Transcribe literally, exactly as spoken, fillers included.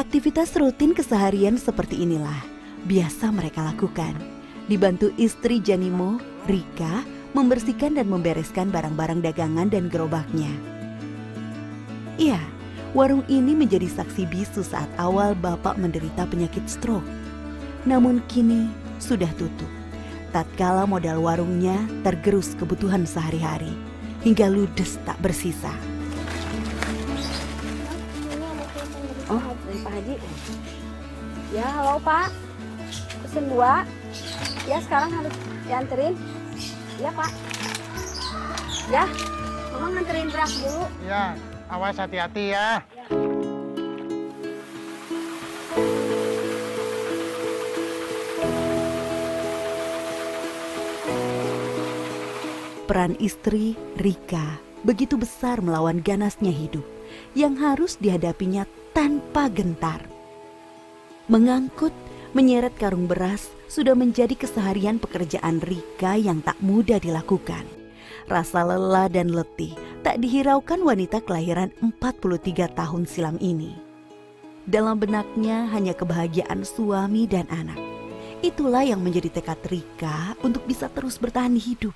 Aktivitas rutin keseharian seperti inilah biasa mereka lakukan. Dibantu istri Janimo, Rika, membersihkan dan membereskan barang-barang dagangan dan gerobaknya. Iya, warung ini menjadi saksi bisu saat awal bapak menderita penyakit stroke. Namun kini sudah tutup. Tatkala modal warungnya tergerus kebutuhan sehari-hari, hingga ludes tak bersisa. Oh, dari Pak Haji. Ya, halo Pak. Pesen dua. Ya, sekarang harus dianterin. Ya, Pak. Ya, Mama nganterin beras dulu. Ya, awas hati-hati ya. Ya. Peran istri, Rika, begitu besar melawan ganasnya hidup yang harus dihadapinya tanpa gentar. Mengangkut, menyeret karung beras sudah menjadi keseharian pekerjaan Rika yang tak mudah dilakukan. Rasa lelah dan letih tak dihiraukan wanita kelahiran empat puluh tiga tahun silam ini. Dalam benaknya hanya kebahagiaan suami dan anak. Itulah yang menjadi tekad Rika untuk bisa terus bertahan hidup.